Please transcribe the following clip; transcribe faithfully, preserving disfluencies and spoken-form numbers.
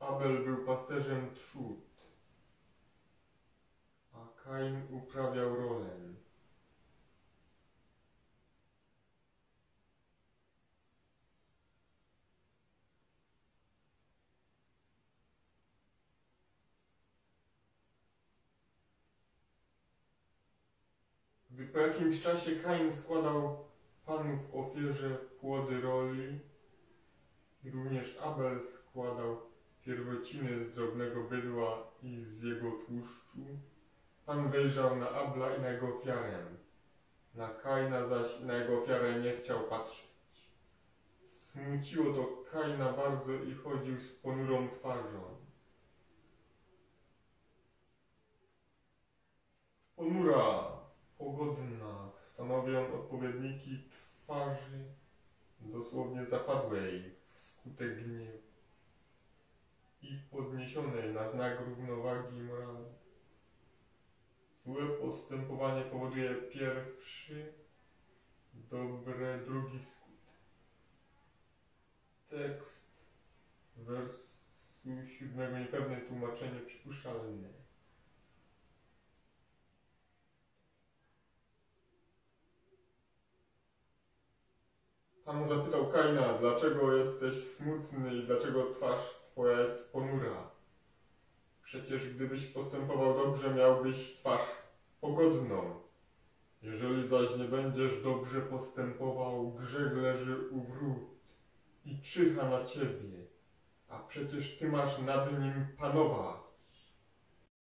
Abel był pasterzem trzód, a Kain uprawiał rolę. Gdy po jakimś czasie Kain składał Panu w ofierze płody roli, również Abel składał pierwociny z drobnego bydła i z jego tłuszczu, Pan wejrzał na Abla i na jego ofiarę. Na Kaina zaś i na jego ofiarę nie chciał patrzeć. Smuciło to Kaina bardzo i chodził z ponurą twarzą. Ponura, pogodna stanowią odpowiedniki twarzy dosłownie zapadłej wskutek gniewu i podniesionej na znak równowagi moralnej. Złe postępowanie powoduje pierwszy, dobre drugi skutek. Tekst wersu siódmego niepewne tłumaczenie przypuszczalne. Pan zapytał Kaina, dlaczego jesteś smutny i dlaczego twarz twoja jest ponura? Przecież gdybyś postępował dobrze, miałbyś twarz pogodną. Jeżeli zaś nie będziesz dobrze postępował, grzech leży u wrót i czyha na ciebie, a przecież ty masz nad nim panować.